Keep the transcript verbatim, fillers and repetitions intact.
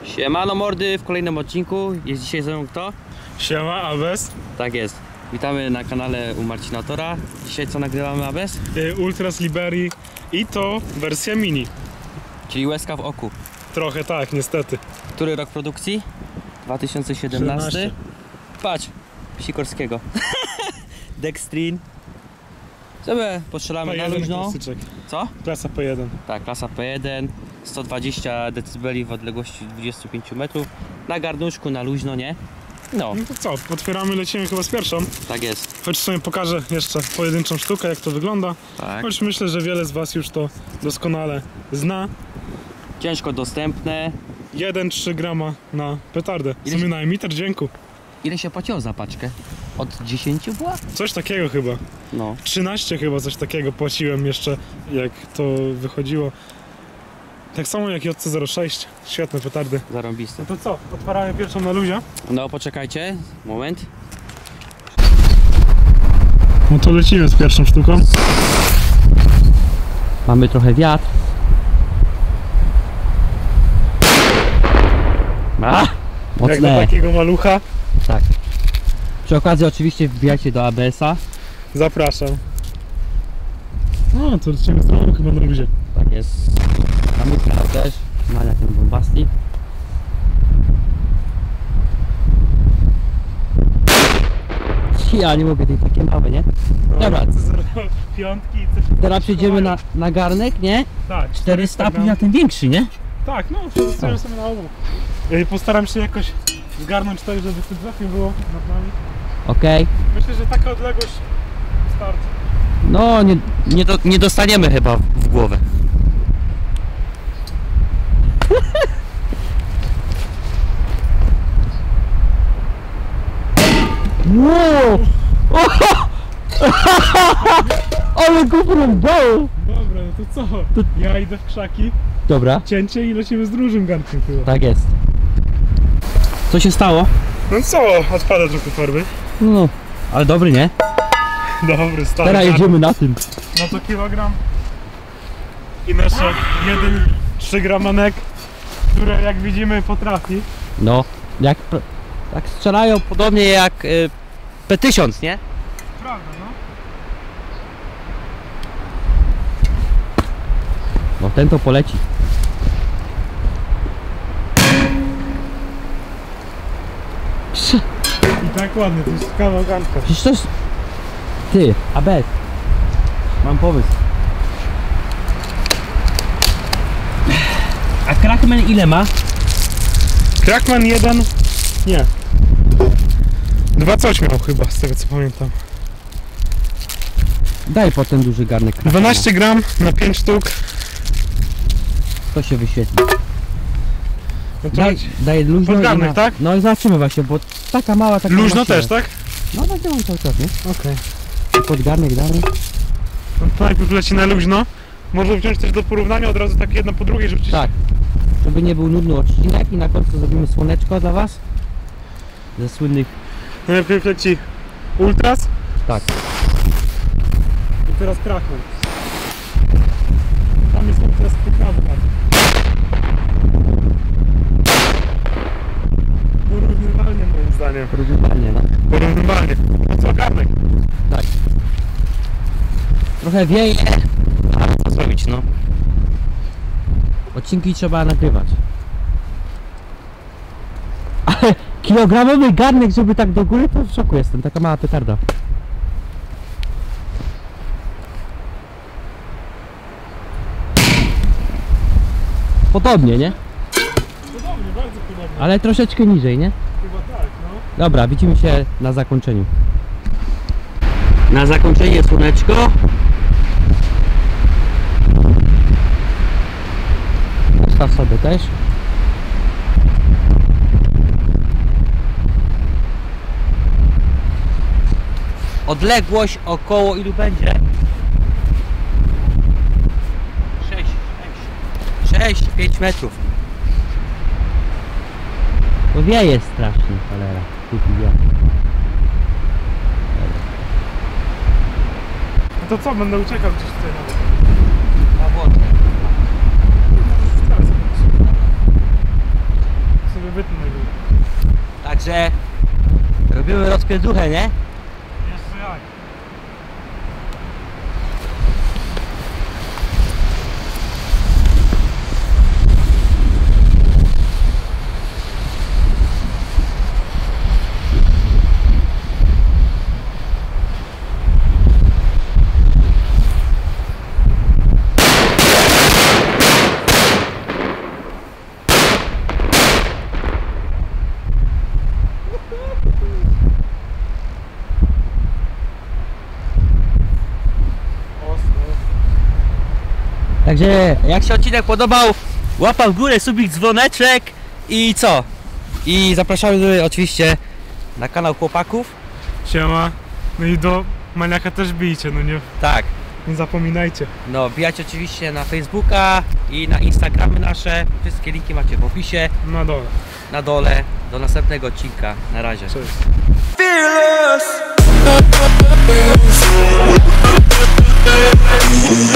Siemano mordy, w kolejnym odcinku. Jest dzisiaj ze mną kto? Siema, Abes. Tak jest. Witamy na kanale u Marcina Tora. Dzisiaj co nagrywamy, Abes? Ultras Liberii i to wersja mini. Czyli łezka w oku. Trochę tak, niestety. Który rok produkcji? dwa tysiące siedemnasty. siedemnaście. Patrz, Sikorskiego. Dextrin. Sobie postrzelamy na luźno. Klasyczek. Co? Klasa P jeden. Tak, klasa P jeden. sto dwadzieścia decybeli w odległości dwudziestu pięciu metrów. Na garnuszku, na luźno, nie? No. No to co, otwieramy, lecimy chyba z pierwszą. Tak jest. Choć sobie pokażę jeszcze pojedynczą sztukę, jak to wygląda. Tak. Choć myślę, że wiele z was już to doskonale zna. Ciężko dostępne. jeden przecinek trzy grama na petardę. W Ile sumie się- na emitter dźwięku. Ile się płaciło za paczkę? Od dziesięciu była? Coś takiego chyba. No. trzynaście chyba coś takiego płaciłem jeszcze, jak to wychodziło. Tak samo jak J C zero sześć. Świetne petardy. Zarąbiste. No to co? Otwieramy pierwszą na luzie. No poczekajcie, moment. No to lecimy z pierwszą sztuką. Mamy trochę wiatr. A! Jak do Mocne! takiego malucha. Tak. Przy okazji oczywiście wbijajcie do A B S-a. Zapraszam. No to lecimy z drogą chyba na luzie. Tak jest. Mamy kanał też. Mania ten bombastik. Ja nie mogę, tej takie małe, nie? Dobra, Piątki i coś. teraz przejdziemy na, na garnek, nie? Tak, czterysta, a później na ten większy, nie? Tak, no przetestuję sobie na obu. Yy, Postaram się jakoś zgarnąć tak, żeby w tym drzewie było nad nami. Okej. Myślę, że taka odległość starczy. No, nie, nie, do, nie dostaniemy chyba w głowę. Wow! Ale go próbował! Dobra, no to co? Ja idę w krzaki, Dobra, cięcie i lecimy z dużym garnkiem chyba. tak jest. Co się stało? No co? Odpada trochę farby. No, ale dobry, nie? Dobry, stary. Teraz jedziemy na tym. No to kilogram. I nasze jeden trzy gramanek, które jak widzimy potrafi. No, jak, tak strzelają podobnie jak y, P tysiąc, nie? Prawda, no. No ten to poleci. Psz, I tak ładnie, to jest kawał garnka. Przecież to jest... Ty, Abet. Mam pomysł. A Crackman ile ma? Crackman jeden? Nie. Dwa coś miał chyba, z tego co pamiętam. Daj po ten duży garnek Crackmana. dwanaście gram na pięć sztuk. To się wyświetli. No to Daj, daj luźno Pod i garnek, na... tak? No i zobaczymy właśnie, bo taka mała, taka luźno mała też, siła. tak? No tak działam cały czas, nie? Okej. Pod garnek dalej. No to najpierw leci na luźno. Może wziąć też do porównania od razu tak jedno po drugiej, żeby Tak. Żeby nie był nudny odcinek i na końcu zrobimy słoneczko dla was. Ze słynnych... najpierw leci Ultras Tak. i teraz Crackman. Tam jest Ultras poprawy. Porównywalnie moim zdaniem. Porównywalnie, no. Porównywalnie. No co, garnek? Tak. Trochę wieje, ale co zrobić, no. Odcinki trzeba nagrywać. Ale kilogramowy garnek, żeby tak do góry, to w szoku jestem. Taka mała petarda. Podobnie, nie? Podobnie, bardzo podobnie. Ale troszeczkę niżej, nie? Chyba tak, no. Dobra, widzimy się na zakończeniu. Na zakończenie słoneczko. Postaw sobie też. Odległość około ilu będzie? sześć, sześć, pięć metrów. To wieje strasznie, cholera. Kupi wiatr. No to co, będę uciekał gdzieś tutaj nawet. Na wodę. Także robimy rozpierduchę, nie? Jeszcze jak. Także jak się odcinek podobał, łapa w górę, subik, dzwoneczek i co? I zapraszamy oczywiście na kanał chłopaków. Siema. No i do maniaka też bijcie, no nie, Tak, nie zapominajcie. no wbijać oczywiście na Facebooka i na Instagramy nasze. Wszystkie linki macie w opisie, Na dole. na dole. Do następnego odcinka. Na razie. Cześć. Fearless.